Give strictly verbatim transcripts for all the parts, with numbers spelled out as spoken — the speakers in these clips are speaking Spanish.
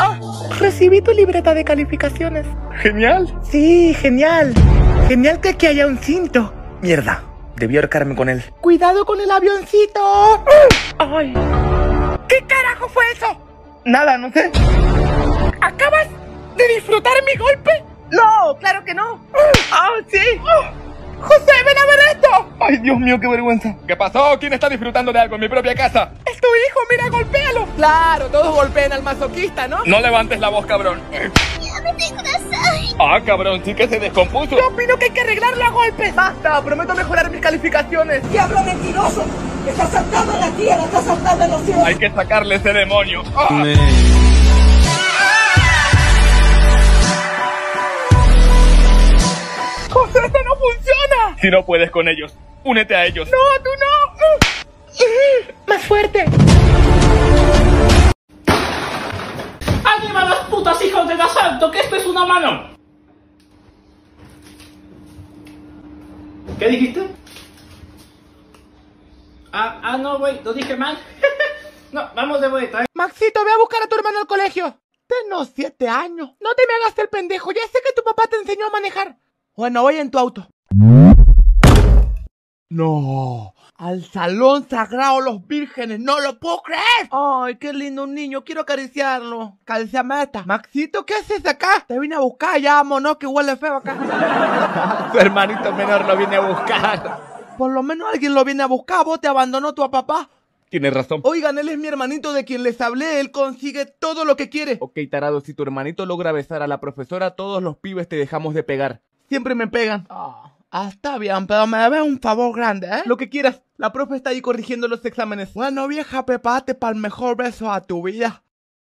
Ah, recibí tu libreta de calificaciones. Genial. Sí, genial. Genial que aquí haya un cinto. Mierda, debí ahorcarme con él. ¡Cuidado con el avioncito! ¡Ay! ¿Qué carajo fue eso? Nada, no sé. ¿Acabas de disfrutar mi golpe? No, claro que no. ¡Ah, sí! ¡José, ven a ver esto! Ay, Dios mío, qué vergüenza. ¿Qué pasó? ¿Quién está disfrutando de algo en mi propia casa? ¡Es tu hijo! ¡Mira, golpéalo! Claro, todos golpean al masoquista, ¿no? No levantes la voz, cabrón. Ah, cabrón, sí que se descompuso. Yo opino que hay que arreglarlo a golpes. Basta, prometo mejorar mis calificaciones. ¡Diablo mentiroso! ¡Está saltando en la tierra! ¡Está saltando en los cielos! Hay que sacarle ese demonio. ¡Ah! ¡José, esto no funciona! Si no puedes con ellos, únete a ellos. ¡No, tú no! ¡Más fuerte! ¡Anima los putos hijos del asalto! ¡Que esto es una mano! ¿Qué dijiste? Ah, ah, no, güey, lo dije mal. No, vamos de vuelta, ¿eh? Maxito, ve a buscar a tu hermano al colegio. Tengo siete años. No te me hagas el pendejo, ya sé que tu papá te enseñó a manejar. Bueno, voy en tu auto. No, al salón sagrado los vírgenes, no lo puedo creer. Ay, qué lindo un niño, quiero acariciarlo. Calciameta. Maxito, ¿qué haces acá? Te vine a buscar, ya vámonos, que huele feo acá. Tu hermanito menor lo viene a buscar. Por lo menos alguien lo viene a buscar, vos te abandonó tu papá. Tienes razón. Oigan, él es mi hermanito de quien les hablé, él consigue todo lo que quiere. Ok, tarado, si tu hermanito logra besar a la profesora, todos los pibes te dejamos de pegar. Siempre me pegan. Ah, ah, está bien, pero me debes un favor grande, ¿eh? Lo que quieras. La profe está ahí corrigiendo los exámenes. Bueno, vieja, prepárate para el mejor beso a tu vida.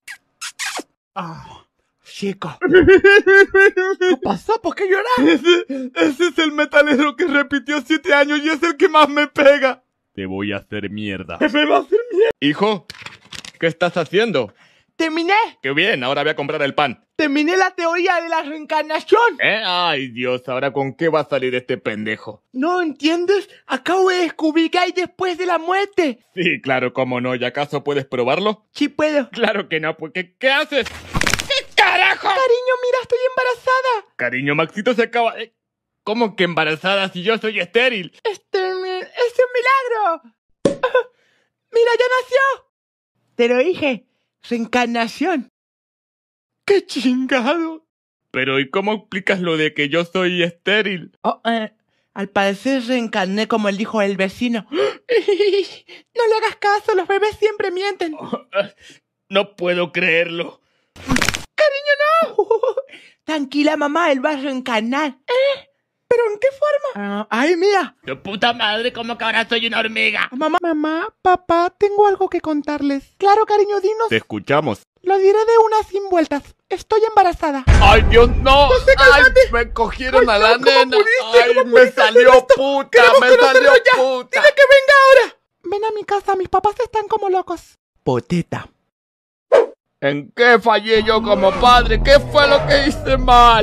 Ah, chico. ¿Qué pasó? ¿Por qué lloras? Ese, ese es el metalero que repitió siete años y es el que más me pega. Te voy a hacer mierda. ¿Me va a hacer mierda? Hijo, ¿qué estás haciendo? ¡Terminé! ¡Qué bien! Ahora voy a comprar el pan. ¡Terminé la teoría de la reencarnación! ¿Eh? Ay, Dios, ¿ahora con qué va a salir este pendejo? ¿No entiendes? Acabo de descubrir que hay después de la muerte. Sí, claro, cómo no. ¿Y acaso puedes probarlo? Sí puedo. Claro que no, porque ¿qué haces? ¿Qué carajo? Cariño, mira, estoy embarazada. Cariño, Maxito se acaba de... ¿Cómo que embarazada si yo soy estéril? Este... es un milagro. Mira, ya nació. Te lo dije. Reencarnación. ¡Qué chingado! Pero ¿y cómo explicas lo de que yo soy estéril? Oh, eh, al parecer reencarné como el hijo del vecino. No le hagas caso, los bebés siempre mienten. Oh, no puedo creerlo. Cariño, no. Tranquila, mamá, él va a reencarnar. ¿Eh? ¿Pero en qué forma? Uh, ¡Ay, mira! ¡Tu puta madre, como que ahora soy una hormiga! Mamá, mamá, papá, tengo algo que contarles. Claro, cariño, dinos. Te escuchamos. Lo diré de unas sin vueltas. Estoy embarazada. ¡Ay, Dios, no! José, ¡Ay, me cogieron Ay, a la no, ¿cómo nena! pudiste? ¡Ay, ¿Cómo me pudiste salió hacer esto? puta! Queremos ¡Me salió conocerlo ya. puta! ¡Dile que venga ahora! Ven a mi casa, mis papás están como locos. Poteta. ¿En qué fallé yo como padre? ¿Qué fue lo que hice mal?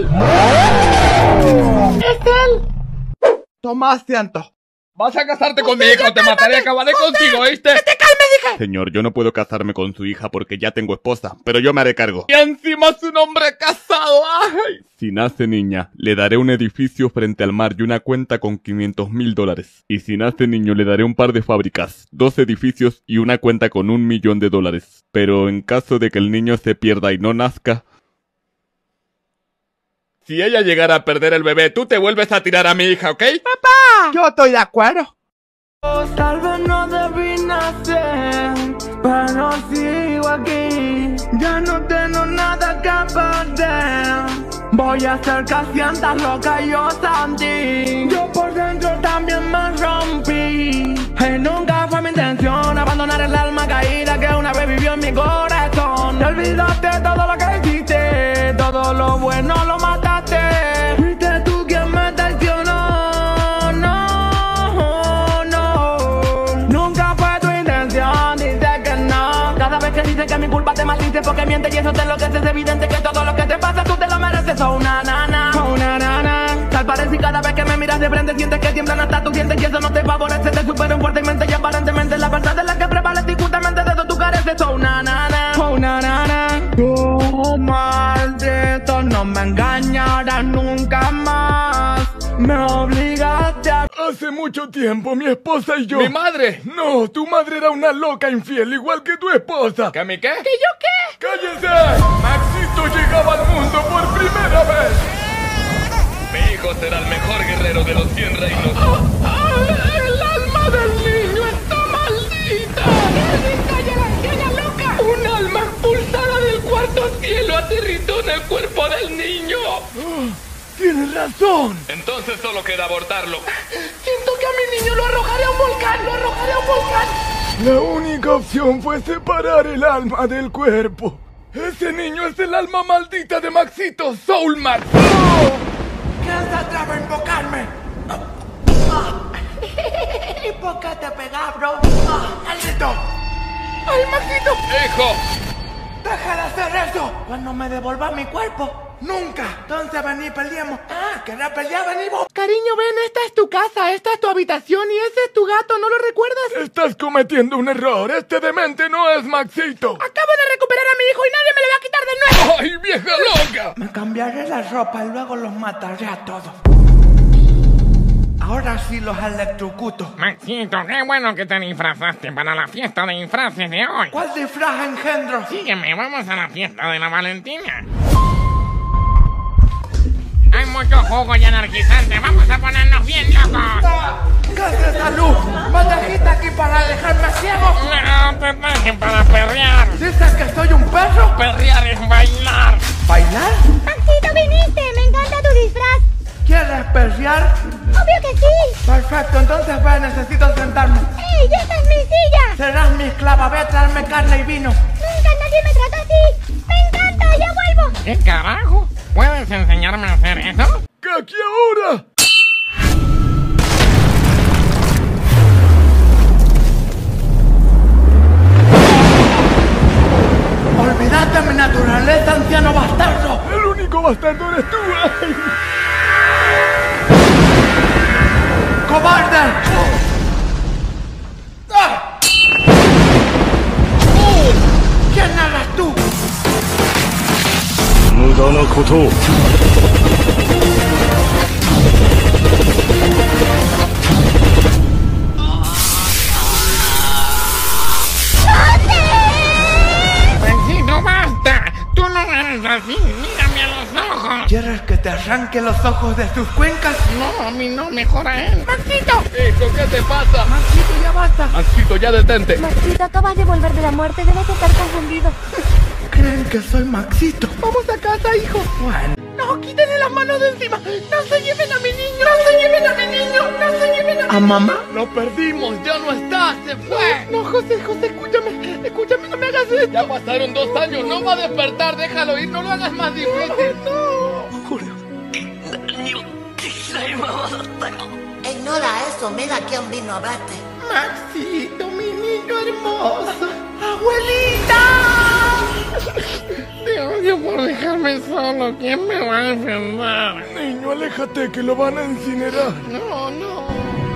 ¡Es él! Toma asiento. Vas a casarte con mi hijo, te mataré, acabaré contigo, ¿oíste? ¡Que te calmes, dije! Señor, yo no puedo casarme con su hija porque ya tengo esposa, pero yo me haré cargo. Y encima es un hombre casado, ¡ay! Si nace niña, le daré un edificio frente al mar y una cuenta con quinientos mil dólares. Y si nace niño, le daré un par de fábricas, dos edificios y una cuenta con un millón de dólares. Pero en caso de que el niño se pierda y no nazca... Si ella llegara a perder el bebé, tú te vuelves a tirar a mi hija, ¿ok? ¡Papá! Yo estoy de acuerdo. Tal vez no debí nacer, pero sigo aquí. Ya no tengo nada que perder. Voy a hacer que sientas lo que yo sentí. Yo por dentro también me rompí. Y nunca fue mi intención abandonar el alma caída que una vez vivió en mi corazón. Te olvidaste todo lo que hiciste, todo lo bueno lo mataste. Fuiste tú quien me traicionó. No, no, nunca fue tu intención, dice que no. Cada vez que dices que mi culpa te maldice porque mientes y eso te lo que es evidente que todo lo que te pasa tú te lo mereces. Oh, una nana, oh, una nana. Tal parece y cada vez que me miras de frente sientes que tiemblan hasta tus dientes y eso no te favorece. Te superan fuertemente y aparentemente la verdad es la que prevalece y justamente de eso tú careces. Oh, una nana, oh, una nana. Oh, me engañarás nunca más. Me obligaste a... Hace mucho tiempo mi esposa y yo... ¡Mi madre! No, tu madre era una loca infiel, igual que tu esposa. ¿Que mi qué? ¿Que yo qué? ¡Cállese! Maxito llegaba al mundo por primera vez. Mi hijo será el mejor guerrero de los cien reinos. ¡Oh, oh, el alma del niño está maldita! ¡Calla la anciana loca! ¡Un alma expulsada del cuarto cielo aterrizó en el cuerpo del niño! Oh, tienes razón. Entonces solo queda abortarlo. Siento que a mi niño lo arrojaré a un volcán, lo arrojaré a un volcán. La única opción fue separar el alma del cuerpo. Ese niño es el alma maldita de Maxito Soulmax. ¡Oh! ¿Quién se atreve a invocarme? ¿Y por qué te pegas, bro? ¡Maldito! ¡Ay, Maxito! ¡Hijo! ¡Deja de hacer eso! Cuando me devolvas mi cuerpo. ¡Nunca! Entonces vení, peleemos. Ah, ¿querés pelear? Vení vos. Cariño, ven, esta es tu casa, esta es tu habitación y ese es tu gato, ¿no lo recuerdas? Estás cometiendo un error. Este demente no es Maxito. Acabo de recuperar a mi hijo y nadie me lo va a quitar de nuevo. ¡Ay, vieja loca! Me cambiaré la ropa y luego los mataré a todos. Ahora sí los electrocuto. Maxito, qué bueno que te disfrazaste para la fiesta de disfraces de hoy. ¿Cuál disfraz, engendro? Sígueme, vamos a la fiesta de la Valentina. Hay mucho jugo y energizante, vamos a ponernos bien locos. ¿Qué es esa luz? ¿Me trajiste aquí para dejarme ciego? No, te traje para perrear. ¿Dices que soy un perro? Perrear es bailar. ¿Bailar? Maxito, viniste, me encanta tu disfraz. ¿Quieres perrear? Obvio que sí. Perfecto, entonces ve, necesito sentarme. ¡Ey, esta es mi silla! Serás mi esclava, ve a traerme carne y vino. Nunca nadie me trató así. Me encanta, ya vuelvo. ¿Qué carajo? ¿Puedes enseñarme a hacer eso? ¿Qué aquí ahora? Olvídate mi naturaleza, anciano bastardo. El único bastardo eres tú. ¡Ay! ¡Cobarde! ¡Ah! ¿Quién eres tú? Maxito, basta. Tú no eres así, mírame a los ojos. ¿Quieres que te arranque los ojos de sus cuencas? No, a mí no, mejor a él. ¡Maxito! Hijo, ¿qué te pasa? Maxito, ya basta. Maxito, ya detente. Maxito, acabas de volver de la muerte, debes estar confundido. ¿Creen que soy Maxito? ¡Vamos a casa, hijo! Bueno, ¡No, quítenle las manos de encima! ¡No se lleven a mi niño! ¡No se lleven a mi niño! ¡No se lleven a mi niño! ¿a mamá? Lo perdimos, ya no está, se fue. No, José, José, escúchame. Escúchame, no me hagas esto. Ya pasaron dos años, no va a despertar, déjalo ir, no lo hagas más difícil. Ignora eso, mira quién vino a verte. Maxito, mi niño hermoso. ¡Abuelita! Te odio por dejarme solo. ¿Quién me va a defender? Niño, aléjate que lo van a incinerar. No, no.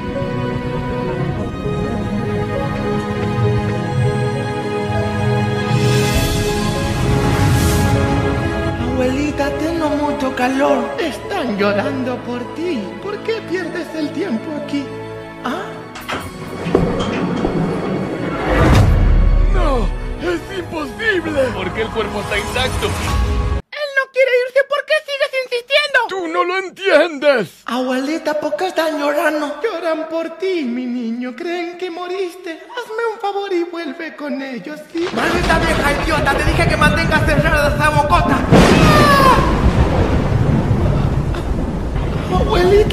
Abuelita, tengo mucho calor. Están llorando por ti. ¿Por qué pierdes el tiempo aquí? ¿Ah? ¡No! ¡Es imposible! Porque el cuerpo está intacto. Él no quiere irse. ¿Por qué sigues insistiendo? ¡Tú no lo entiendes! Abuelita, ¿por qué están llorando? Lloran por ti, mi niño. Creen que moriste. Hazme un favor y vuelve con ellos, ¿sí? ¡Maldita vieja idiota! Te dije que mantengas cerrada esa bocota. Abuelita.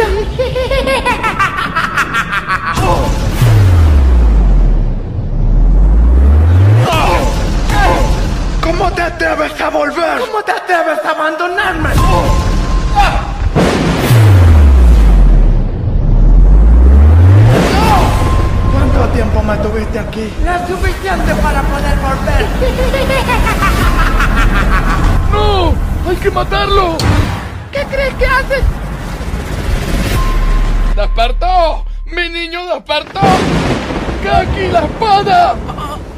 ¿Cómo te atreves a volver? ¿Cómo te atreves a abandonarme? ¿Cuánto tiempo me tuviste aquí? Lo suficiente para poder volver. ¡No! ¡Hay que matarlo! ¿Qué crees que haces? ¡Despertó! ¡Mi niño despertó! ¡Kaki, la espada!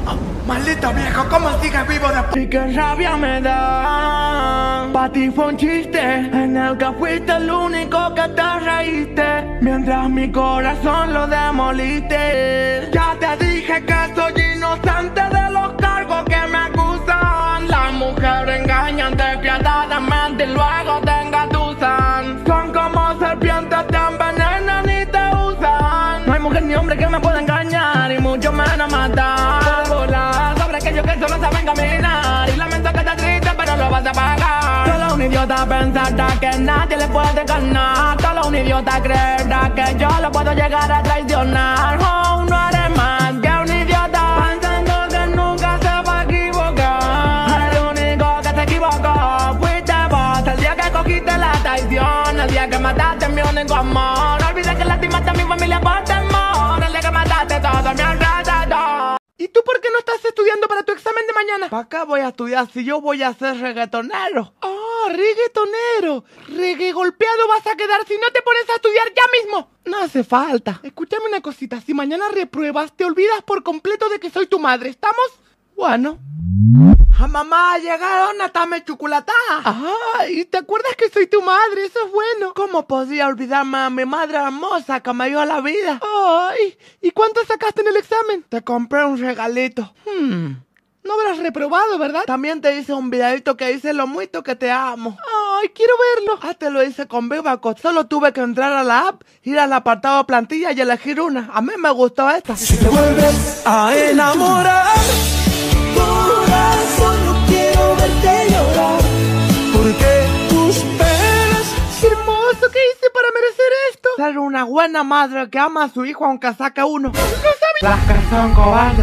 Maldito viejo, ¿cómo sigues vivo de... Y qué rabia me da. Pa' ti fue un chiste en el que fuiste el único que te reíste, mientras mi corazón lo demoliste. Ya te dije que soy inocente de los cargos que me acusan. Las mujeres engañan despiadadamente y luego te engatusan. Son como serpientes, te envenenan y te usan. No hay mujer ni hombre que me pueda engañar y mucho menos matar. Volar sobre aquellos que solo saben caminar. Y lamento que estés triste pero lo vas a pagar. Solo un idiota pensará que nadie le puede ganar. Solo un idiota creerá que yo lo puedo llegar a traicionar. Oh, no eres más que un idiota pensando que nunca se va a equivocar. El único que se equivocó fuiste vos. El día que cogiste la traición, el día que mataste mi único amor. No olvides que lastimaste a mi familia por temor. El día que mataste todo mi alrededor. ¿Y tú por qué no estás estudiando para tu examen de mañana? ¿Para qué voy a estudiar si yo voy a ser reggaetonero? ¡Oh, reggaetonero! Reggae golpeado vas a quedar si no te pones a estudiar ya mismo. No hace falta. Escúchame una cosita, si mañana repruebas, te olvidas por completo de que soy tu madre, ¿estamos? Bueno. ¡Ah, mamá! ¡Llegaron! ¡Dame chocolate! ¡Ay! ¿Te acuerdas que soy tu madre? Eso es bueno. ¿Cómo podía olvidarme a mi madre hermosa que me dio la vida? ¡Ay! ¿Y cuánto sacaste en el examen? Te compré un regalito. Hmm... No habrás reprobado, ¿verdad? También te hice un videito que dice lo mucho que te amo. ¡Ay, quiero verlo! Ah, te lo hice con Vivaco. Solo tuve que entrar a la app, ir al apartado plantilla y elegir una. A mí me gustó esta. Si te vuelves a enamorar, corazón, no quiero verte llorar, porque tus penas... ¡Qué hermoso! ¿Qué hice para merecer esto? Ser una buena madre que ama a su hijo aunque saque uno. ¡No sabía! Las que son cobardes.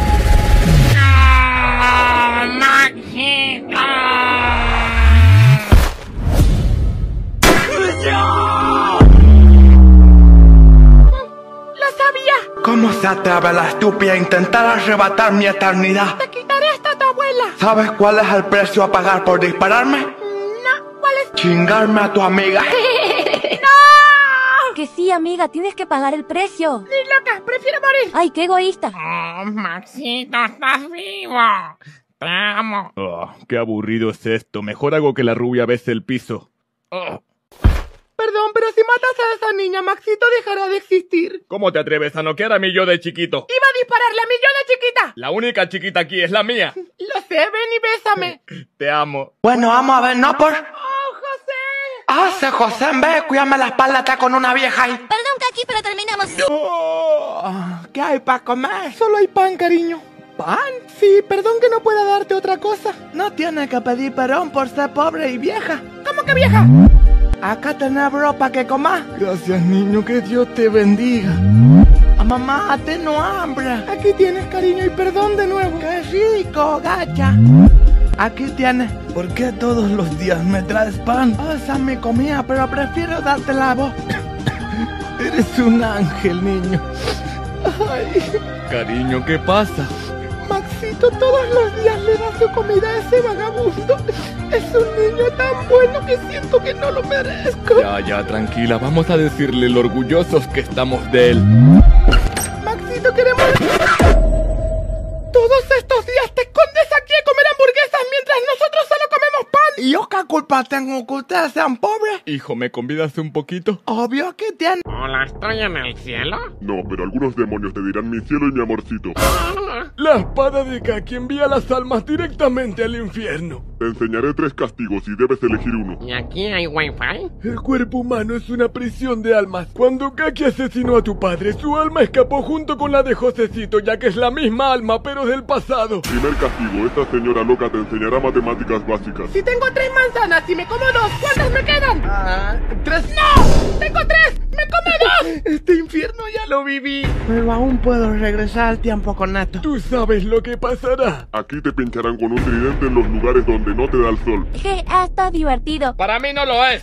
¡Maxito! ¡Lo sabía! ¿Cómo se atreve la estúpida a intentar arrebatar mi eternidad? Te quitaré esto a tu abuela. ¿Sabes cuál es el precio a pagar por dispararme? No, ¿cuál es? Chingarme a tu amiga. Que sí, amiga, tienes que pagar el precio. Ni loca, prefiero morir. Ay, qué egoísta. Oh, Maxito, estás vivo. Te amo. Oh, qué aburrido es esto. Mejor hago que la rubia bese el piso. Oh. Perdón, pero si matas a esa niña, Maxito dejará de existir. ¿Cómo te atreves a noquear a mi yo de chiquito? Iba a dispararle a mi yo de chiquita. La única chiquita aquí es la mía. Lo sé, ven y bésame. Te amo. Bueno, vamos a ver, ¿no? Por... ¡Oh, José! Ah, ese José, en vez de cuidarme la espalda, está con una vieja ahí. Perdón, Kaki, pero terminamos. Oh, ¿qué hay para comer? Solo hay pan, cariño. ¿Pan? Sí, perdón que no pueda darte otra cosa. No tienes que pedir perdón por ser pobre y vieja. ¿Cómo que vieja? Acá tenés ropa que comas. Gracias, niño, que Dios te bendiga. A mamá, tengo hambre. Aquí tienes, cariño, y perdón de nuevo. ¡Qué rico, gacha! Aquí tienes. ¿Por qué todos los días me traes pan? Oh, esa es mi comida, pero prefiero darte la voz. Eres un ángel, niño. Ay. Cariño, ¿qué pasa? Maxito todos los días le da su comida a ese vagabundo. Es un niño tan bueno que siento que no lo merezco. Ya, ya, tranquila. Vamos a decirle lo orgullosos que estamos de él. Maxito, queremos... Todos estos días te escondes aquí a comer hamburguesas mientras nosotros solo comemos pan. ¿Y yo qué culpa tengo que ustedes sean pobres? Hijo, ¿me convidas un poquito? Obvio que tienen. Hola, ¿estoy en el cielo? No, pero algunos demonios te dirán mi cielo y mi amorcito. La espada de Kaki envía las almas directamente al infierno. Te enseñaré tres castigos y debes elegir uno. ¿Y aquí hay wifi? El cuerpo humano es una prisión de almas. Cuando Kaki asesinó a tu padre, su alma escapó junto con la de Josecito, ya que es la misma alma, pero del pasado. Primer castigo, esta señora loca te enseñará matemáticas básicas. Si tengo tres manzanas y me como dos, ¿cuántas me quedan? Ah, tres. ¡No! ¡Tengo tres! ¡Me como dos! Este infierno ya lo viví. Pero aún puedo regresar al tiempo con Nato. Tú sabes lo que pasará. Aquí te pincharán con un tridente en los lugares donde no te da el sol. Je, está divertido. Para mí no lo es.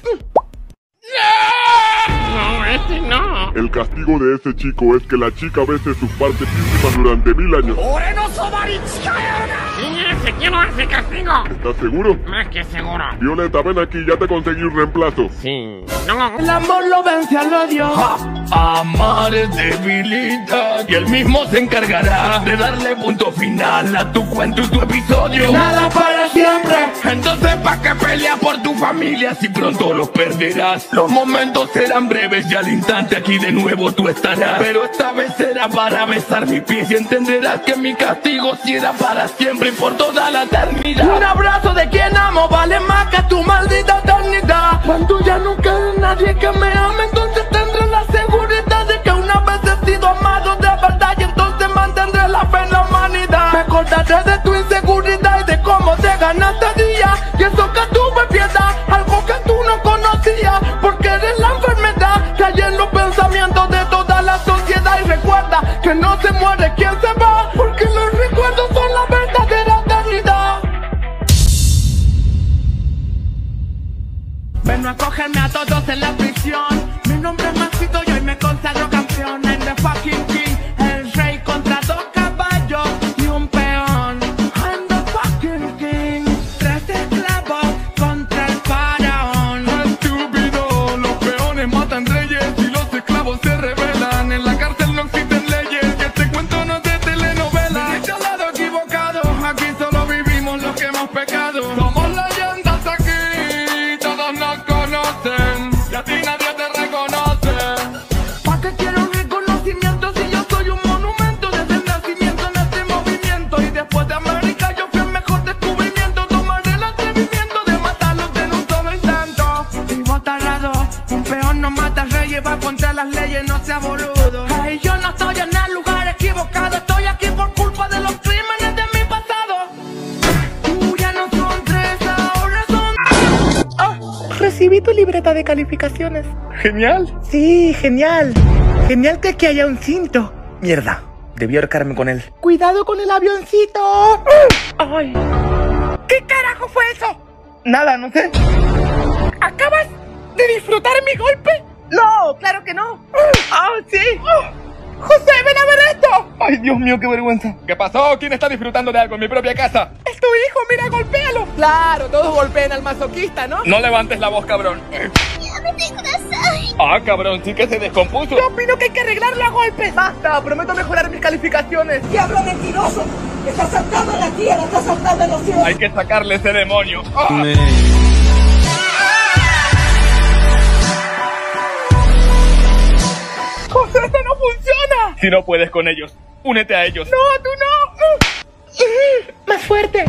No, este no. El castigo de ese chico es que la chica bese sus partes íntimas durante mil años. Sí, ese quiero ese castigo. ¿Estás seguro? Más que seguro. Violeta, ven aquí, ya te conseguí un reemplazo. Sí. No. El amor lo vence al odio. Ah, Amar es debilidad y él mismo se encargará de darle punto final a tu cuento y tu episodio. Nada para siempre, entonces ¿pa' qué peleas por tu familia si pronto los perderás? Los momentos serán breves y al instante aquí de nuevo tú estarás. Pero esta vez será para besar mis pies y entenderás que mi castigo sí era para siempre y por toda la eternidad. Un abrazo de quien amo vale más que tu maldita eternidad. Cuando ya no quede nadie que me ame, entonces tendré la seguridad de que una vez he sido amado de verdad y entonces mantendré la fe en la humanidad. Me acordaré de tu inseguridad y de cómo te ganaste día y eso que tuve piedad, algo que tú no conocías, porque eres la enfermedad que hay en los pensamientos de toda la sociedad. Y recuerda que no se muere quien se va, porque los recuerdos son la verdadera eternidad. Ven a cogerme a todos en la prisión. Mi nombre es Maxito y hoy me consagro campeón. I'm the fucking king, el rey contra dos caballos y un peón. I'm the fucking king, tres esclavos contra el faraón. Estúpido, los peones matan reyes y los esclavos se rebelan. En la cárcel no existen leyes y este cuento no es de telenovela. Viniste al lado equivocado, aquí solo vivimos los que hemos pecado. Somos leyendas aquí, todos nos conocen y a ti nadie te reconoce. ¿Pa' qué quiero un reconocimiento si yo soy un monumento desde el nacimiento en este movimiento? Y después de América yo fui el mejor descubrimiento. Tomaré el atrevimiento de matarlos en un solo intento. Vivo tardado, un peón no mata reyes, va contra las leyes, no sea boludo. Hey, yo no estoy en el lugar equivocado, estoy aquí por culpa de los crímenes de mi pasado. Uh, ya no son tres, ahora son... Oh, recibí tu libreta de calificaciones. Genial. Sí, genial. Genial que aquí haya un cinto. Mierda, debí ahorcarme con él. ¡Cuidado con el avioncito! ¡Ay! ¿Qué carajo fue eso? Nada, no sé. ¿Acabas de disfrutar mi golpe? No, claro que no. ¡Ah, sí! ¡José, ven a ver esto! Ay, Dios mío, qué vergüenza. ¿Qué pasó? ¿Quién está disfrutando de algo en mi propia casa? ¡Es tu hijo! ¡Mira, golpéalo! Claro, todos golpean al masoquista, ¿no? No levantes la voz, cabrón. Ah, cabrón, sí que se descompuso. Yo opino que hay que arreglarlo a golpes. Basta, prometo mejorar mis calificaciones. ¡Diablo mentiroso! ¡Está saltando en la tierra! ¡Está saltando en los cielos! Hay que sacarle ese demonio. ¡Ah! ¡José, esto no funciona! Si no puedes con ellos, únete a ellos. ¡No, tú no! ¡Más fuerte!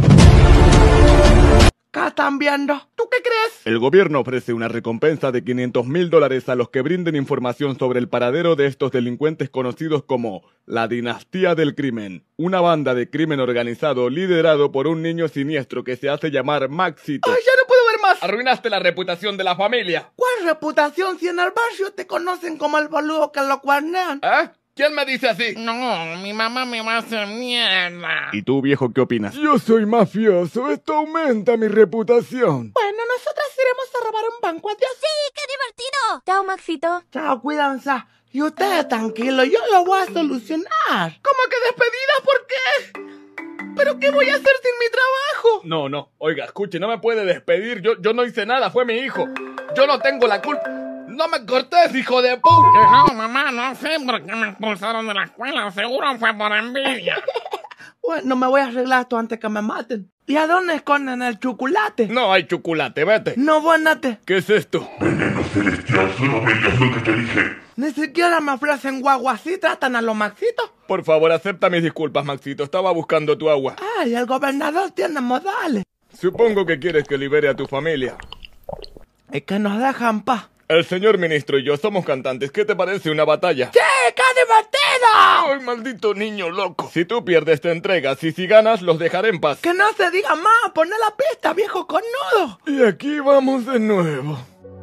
¿Qué están viendo? ¿Tú qué crees? El gobierno ofrece una recompensa de quinientos mil dólares a los que brinden información sobre el paradero de estos delincuentes conocidos como la Dinastía del Crimen, una banda de crimen organizado liderado por un niño siniestro que se hace llamar Maxito. ¡Ay, ya no puedo ver más! Arruinaste la reputación de la familia. ¿Cuál reputación si en el barrio te conocen como el boludo que lo cuernean? ¿Eh? ¿Quién me dice así? No, mi mamá me va a hacer mierda. ¿Y tú, viejo, qué opinas? Yo soy mafioso, esto aumenta mi reputación. Bueno, nosotras iremos a robar un banco. Adiós. ¡Sí, qué divertido! Chao, Maxito. Chao, cuídense. Y ustedes tranquilos, yo lo voy a solucionar. ¿Cómo que despedida? ¿Por qué? ¿Pero qué voy a hacer sin mi trabajo? No, no, oiga, escuche, no me puede despedir. Yo, yo no hice nada, fue mi hijo. Yo no tengo la culpa. ¡No me cortes, hijo de puta! No, mamá, no sé por qué me expulsaron de la escuela. Seguro fue por envidia. Bueno, me voy a arreglar esto antes que me maten. ¿Y a dónde esconden el chocolate? No hay chocolate, vete. No, buenate. ¿Qué es esto? Veneno celestial, solo veías lo que te dije. Ni siquiera me ofrecen guagua así, tratan a los Maxitos. Por favor, acepta mis disculpas, Maxito. Estaba buscando tu agua. Ay, el gobernador tiene modales. Supongo que quieres que libere a tu familia. Y que nos dejan paz. El señor ministro y yo somos cantantes. ¿Qué te parece una batalla? ¡Sí, qué divertido! ¡Ay, maldito niño loco! Si tú pierdes, te entregas. Y si ganas, los dejaré en paz. ¡Que no se diga más! ¡Poné la pista, viejo cornudo! Y aquí vamos de nuevo.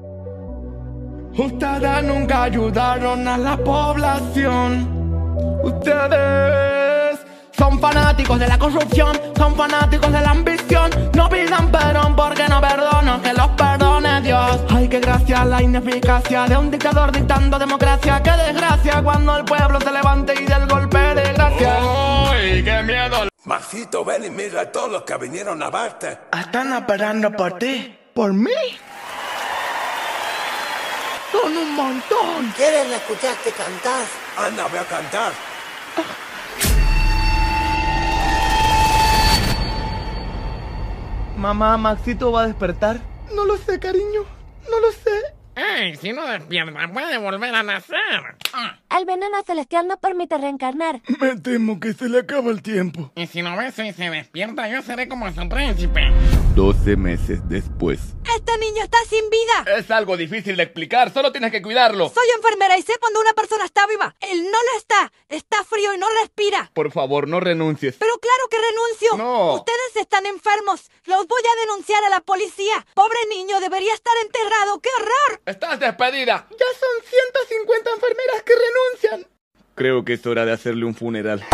Ustedes nunca ayudaron a la población. Ustedes son fanáticos de la corrupción, son fanáticos de la ambición. No pidan perdón porque no perdono, que los perdone Dios. Ay, qué gracia la ineficacia de un dictador dictando democracia. Qué desgracia cuando el pueblo se levante y del golpe de gracia. ¡Uy, qué miedo! Maxito, ven y mira a todos los que vinieron a verte. Están esperando por ti. ¿Por mí? Son un montón. ¿Quieres escucharte cantar? Anda, voy a cantar. Mamá, ¿Maxito va a despertar? No lo sé, cariño. No lo sé. ¡Ey! Si no despierta, puede volver a nacer. Ah. El veneno celestial no permite reencarnar. Me temo que se le acaba el tiempo. Y si lo beso y se despierta, yo seré como su príncipe. doce meses después. Este niño está sin vida. Es algo difícil de explicar, solo tienes que cuidarlo. Soy enfermera y sé cuando una persona está viva. Él no lo está. Está frío y no respira. Por favor, no renuncies. Pero claro que renuncio. No. Ustedes están enfermos. Los voy a denunciar a la policía. Pobre niño, debería estar enterrado. ¡Qué horror! Estás despedida. Ya son ciento cincuenta enfermeras que renuncian. Creo que es hora de hacerle un funeral.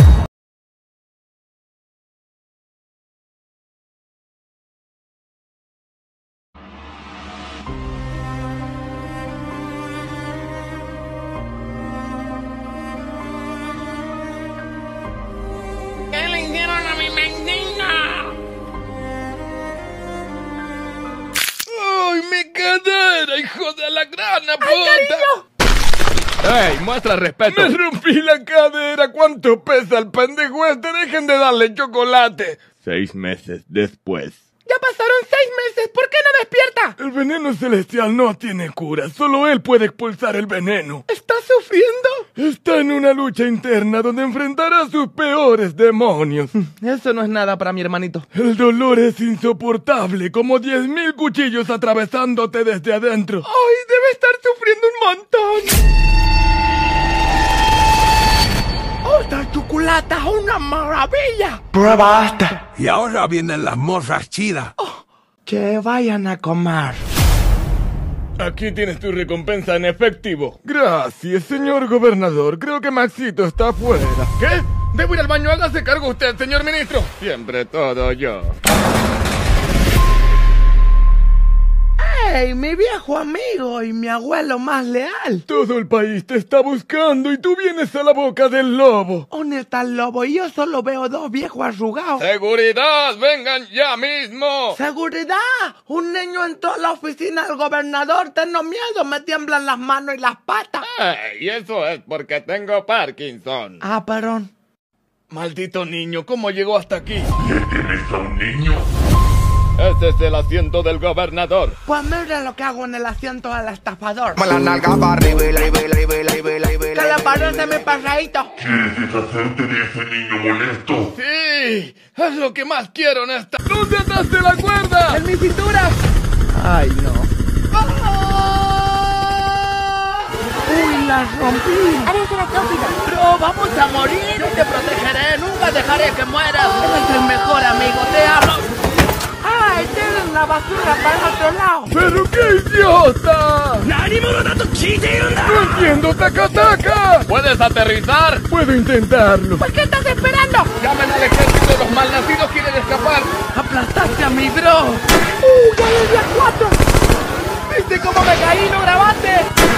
¿Qué le hicieron a mi mendiga? ¡Ay, mi cadera, hijo de la grana puta! ¡Ey, muestra respeto! ¡Me rompí la cadera! ¿Cuánto pesa el pendejo este? ¡Dejen de darle chocolate! Seis meses después. Ya pasaron seis meses, ¿por qué no despierta? El veneno celestial no tiene cura, solo él puede expulsar el veneno. ¿Está sufriendo? Está en una lucha interna donde enfrentará a sus peores demonios. Eso no es nada para mi hermanito. El dolor es insoportable, como diez mil cuchillos atravesándote desde adentro. ¡Ay, debe estar sufriendo un montón! ¡Otra chocolata! ¡Una maravilla! ¡Prueba esta! Y ahora vienen las morras chidas. Oh, que vayan a comer. Aquí tienes tu recompensa en efectivo. Gracias, señor gobernador. Creo que Maxito está afuera. ¿Qué? Debo ir al baño. Hágase cargo usted, señor ministro. Siempre todo yo. ¡Ey, mi viejo amigo y mi abuelo más leal! Todo el país te está buscando y tú vienes a la boca del lobo. ¿Dónde está el lobo? Y yo solo veo dos viejos arrugados. ¡Seguridad! ¡Vengan ya mismo! ¡Seguridad! Un niño entró a la oficina del gobernador. Tengo miedo, me tiemblan las manos y las patas. ¡Ey! Y eso es porque tengo Parkinson. Ah, perdón. Maldito niño, ¿cómo llegó hasta aquí? ¿Le tienes a un niño? Ese es el asiento del gobernador. Pues mira lo que hago en el asiento del estafador. Me la nalga para arriba y la y la y la y la y ¿Qué le parece mi pasadito? ¿Quieres deshacerte de ese niño molesto? ¡Sí! ¡Es lo que más quiero en esta! ¿Dónde ataste la cuerda? ¡En mi cintura! ¡Ay, no! ¡Uy, la rompí! Eres un estúpido. ¡Bro, vamos a morir! Yo te protegeré, nunca dejaré que mueras. Eres el mejor amigo, te amo. ¡Ay, tienen la basura para el otro lado! ¡Pero qué idiota! ¡No entiendo, taca taca! ¿Puedes aterrizar? Puedo intentarlo. ¿Por qué estás esperando? ¡Llamen al ejército! ¡Los malnacidos quieren escapar! ¡Aplastaste a mi bro! ¡Uh, ya le di a cuatro! ¿Viste cómo me caí? ¿No grabaste?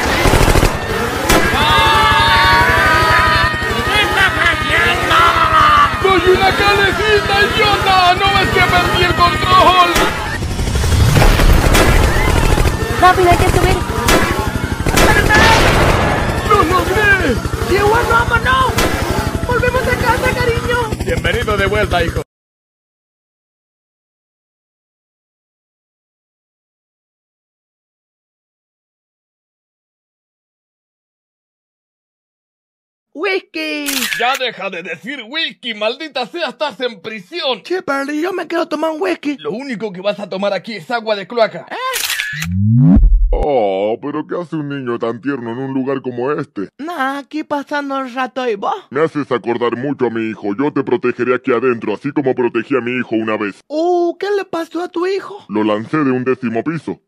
¡Soy una calecita, idiota! ¡No ves que perdí el control! Rápido, hay que subir. ¡Lo logré! ¡Diego, vámonos! ¡Volvemos a casa, cariño! Bienvenido de vuelta, hijo. ¡Whisky! ¡Ya deja de decir whisky! ¡Maldita sea, estás en prisión! Che, pero yo me quiero tomar un whisky. Lo único que vas a tomar aquí es agua de cloaca. ¿Eh? Oh, pero ¿qué hace un niño tan tierno en un lugar como este? Nah, aquí pasando el rato y vos. Me haces acordar mucho a mi hijo. Yo te protegeré aquí adentro, así como protegí a mi hijo una vez. Uh, ¿qué le pasó a tu hijo? Lo lancé de un décimo piso.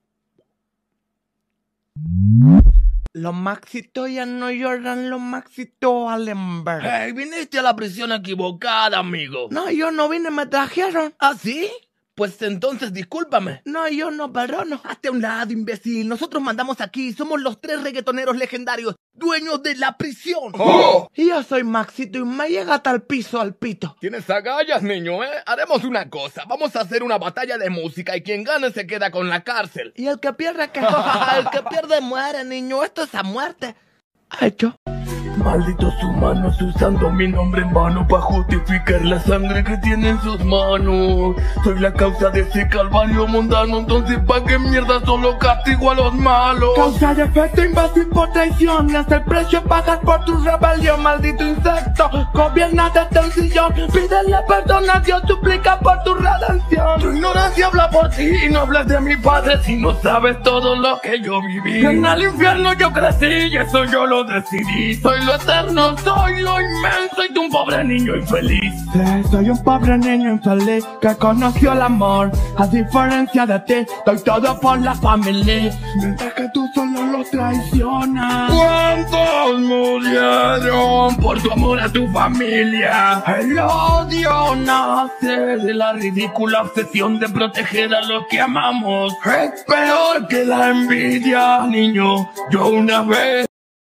Los Maxitos ya no lloran, los Maxitos Allenberg. ¡Hey, viniste a la prisión equivocada, amigo! No, yo no vine, me trajeron. ¿Ah, sí? Pues entonces discúlpame. No, yo no perdono. Hazte a un lado, imbécil. Nosotros mandamos aquí. Somos los tres reggaetoneros legendarios. dueños de la prisión. Oh. Y yo soy Maxito y me llega hasta el piso al pito. Tienes agallas, niño, ¿eh? Haremos una cosa. Vamos a hacer una batalla de música y quien gane se queda con la cárcel. Y el que pierde, que el que pierde muere, niño. Esto es a muerte. Hecho. Malditos humanos usando mi nombre en vano para justificar la sangre que tiene en sus manos. Soy la causa de ese calvario mundano, entonces pa' qué mierda solo castigo a los malos. Causa de efecto invasivo por traición, y hasta el precio pagas por tu rebelión. Maldito insecto, gobierna desde el sillón. Pídele perdón a Dios, suplica por tu redención. Tu ignorancia habla por ti y no hables de mi padre si no sabes todo lo que yo viví. En el infierno yo crecí y eso yo lo decidí. Soy lo eterno, soy lo inmenso y tú un pobre niño infeliz. Sí, soy un pobre niño infeliz que conoció el amor. A diferencia de ti, doy todo por la familia, mientras que tú solo lo traicionas. ¿Cuántos murieron por tu amor a tu familia? El odio nace de la ridícula obsesión de proteger a los que amamos. Es peor que la envidia, niño. Yo una vez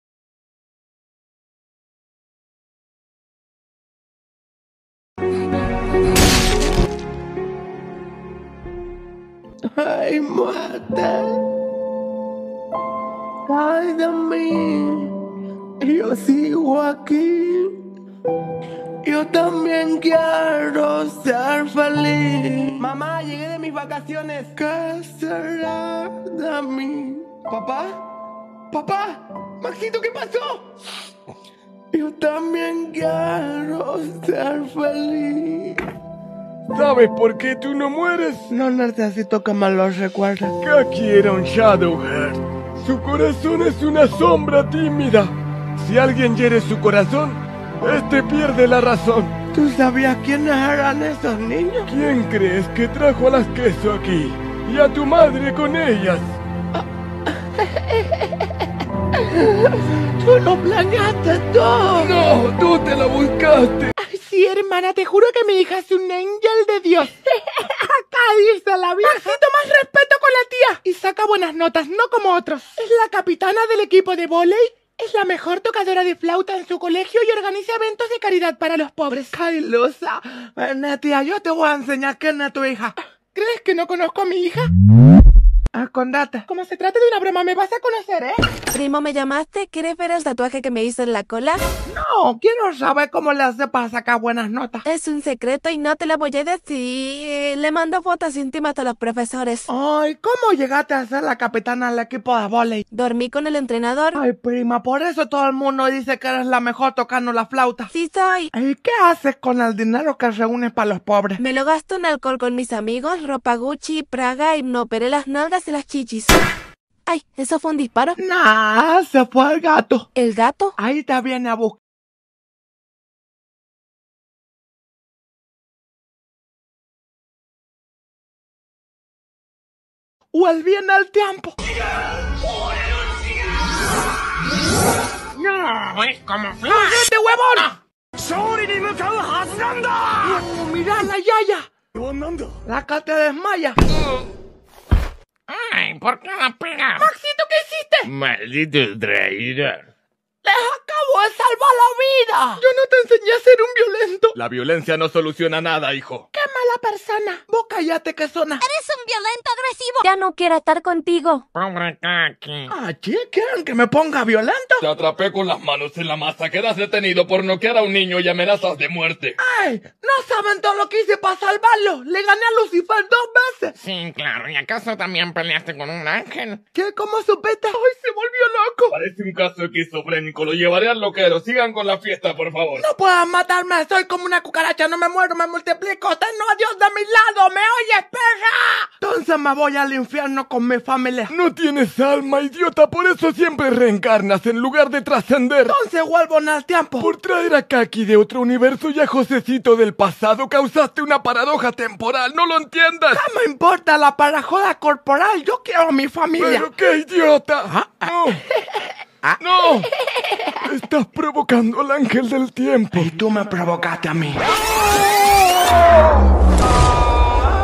ay, muerte, ay de mí, yo sigo aquí, yo también quiero ser feliz. Mamá, llegué de mis vacaciones. ¿Qué será de mí? ¿Papá? ¿Papá? Maxito, ¿qué pasó? Yo también quiero ser feliz. ¿Sabes por qué tú no mueres? No necesito que me lo recuerdes. Kaki era un Shadowheart. Su corazón es una sombra tímida. Si alguien hiere su corazón, este pierde la razón. ¿Tú sabías quiénes eran esos niños? ¿Quién crees que trajo a las queso aquí? Y a tu madre con ellas. ¡Tú lo planeaste todo! ¡No! ¡Tú te la buscaste! Ay, sí, hermana, te juro que mi hija es un ángel de Dios. Cállese la vieja. Maxito, más respeto con la tía. Y saca buenas notas, no como otros. Es la capitana del equipo de vóley. Es la mejor tocadora de flauta en su colegio y organiza eventos de caridad para los pobres. Kailusa, ven, tía, yo te voy a enseñar quién es tu hija. ¿Crees que no conozco a mi hija? Acondate. Como se trata de una broma, me vas a conocer, ¿eh? Primo, ¿me llamaste? ¿Quieres ver el tatuaje que me hice en la cola? No, quiero saber cómo le hace para sacar buenas notas. Es un secreto y no te lo voy a decir. Le mando fotos íntimas a los profesores. Ay, ¿cómo llegaste a ser la capitana del equipo de vóley? Dormí con el entrenador. Ay, prima, por eso todo el mundo dice que eres la mejor tocando la flauta. Sí soy. ¿Y qué haces con el dinero que reúnes para los pobres? Me lo gasto en alcohol con mis amigos, ropa Gucci, Praga y me operé las nalgas y las chichis. Ay, ¿eso fue un disparo? Nah, se fue el gato. ¿El gato? Ahí te viene a buscar. Vuelve en el tiempo. No, es como Flash. ¡Cállate, huevón! ¡No, mira la yaya! La que te desmaya. Ay, ¿por qué la pegas? Maxito, ¿qué hiciste? Maldito traidor. ¡Les acabo de salvar la vida! Yo no te enseñé a ser un violento. La violencia no soluciona nada, hijo. ¡Qué mala persona! Vos cállate, que sona. Eres un violento agresivo. Ya no quiero estar contigo. Pobre Kaki. Ah, ¿sí? ¿Quieren que me ponga violento? Te atrapé con las manos en la masa. Quedas detenido por noquear a un niño y amenazas de muerte. ¡Ay! ¿No saben todo lo que hice para salvarlo? Le gané a Lucifer dos veces. Sí, claro. ¿Y acaso también peleaste con un ángel? ¿Qué? ¿Cómo supiste? ¡Ay, se volvió loco! Parece un caso esquizofrénico. Lo llevaré al loquero. Sigan con la fiesta, por favor. No puedan matarme. Soy como una cucaracha. No me muero, me multiplico. Tengo a Dios de mi lado. ¿Me oyes, perra? Entonces me voy al infierno con mi familia. No tienes alma, idiota. Por eso siempre reencarnas en lugar de trascender. Entonces vuelvo en el tiempo. Por traer a Kaki de otro universo y a Josecito del pasado causaste una paradoja temporal. ¡No lo entiendas! ¿Qué me importa la paradoja corporal? Yo quiero a mi familia. ¡Pero qué idiota! ¡No! ¡No! Estás provocando al ángel del tiempo. Y tú me provocaste a mí.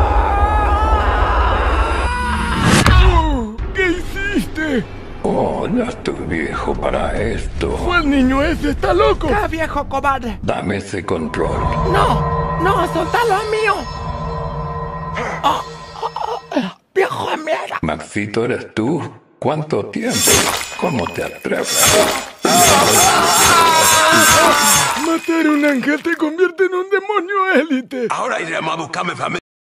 ¿Qué hiciste? Oh, ya estoy viejo para esto. ¡Fue el niño ese! ¡Está loco! ¡Qué viejo cobarde! Dame ese control. ¡No! ¡No! ¡Soltalo, es mío! Oh, oh, oh, oh, ¡viejo de mierda! Maxito, ¿eres tú? ¿Cuánto tiempo? ¿Cómo te atreves? Matar a un ángel te convierte en un demonio élite. Ahora iremos a buscarme familia.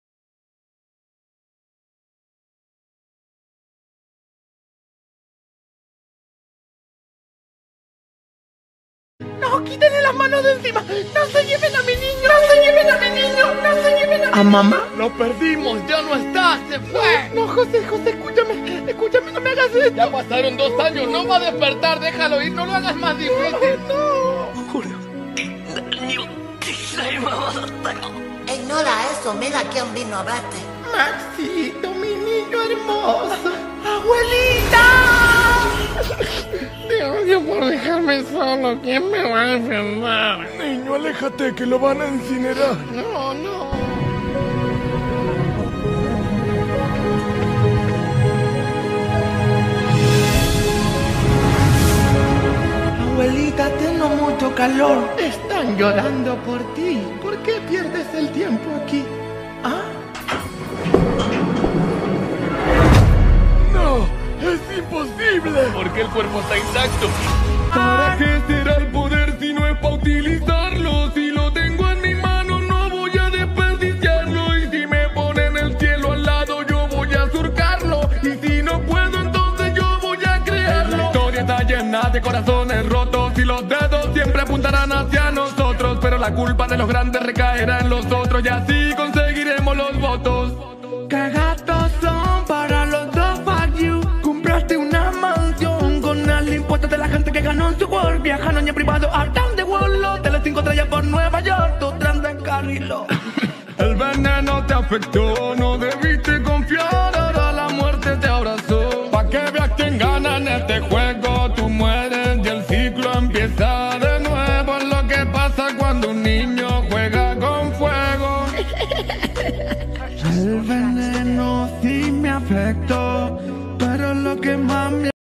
¡No! ¡Quítenle las manos de encima! ¡No se lleven a mi niño! ¡No se lleven a mi niño! ¡No se lleven a mi niño! ¿A mamá? ¡Lo perdimos! ¡Ya no está! ¡Se fue! No, José, José, escúchame. Escúchame, no me hagas esto. Ya pasaron dos años. No va a despertar. Déjalo ir. No lo hagas más difícil. ¡No! Ignora eso. Mira quién vino a verte. Maxito, mi niño hermoso. ¡Abuelita! Te odio por dejarme solo. ¿Quién me va a defender? Niño, aléjate que lo van a incinerar. No, no. Abuelita, tengo mucho calor. Están llorando por ti. ¿Por qué pierdes el tiempo aquí? ¿Ah? ¡No! ¡Es imposible! Porque el cuerpo está intacto. ¿Para qué será el poder si no es para utilizarlo? Si lo tengo en mi mano no voy a desperdiciarlo. Y si me ponen el cielo al lado yo voy a surcarlo. Y si no puedo entonces yo voy a crearlo. La historia está llena de corazones rotos y los dedos siempre apuntarán hacia nosotros. Pero la culpa de los grandes recaerá en los otros y así conseguiremos los votos. ¡Qué gatos son para los dos, fuck you! Compraste una mansión con el impuesto de la gente que ganó en su World. Viajan año privado a Down the World. De las cinco estrellas por Nueva York, tú trandas en carrilo. El veneno te afectó, no debiste confiar. Ahora la muerte te abrazó. Pa' que veas quién gana en este juego. Tú mueres y el ciclo empieza de nuevo. Es lo que pasa cuando un niño juega con fuego. El veneno sí me afectó, pero lo que más me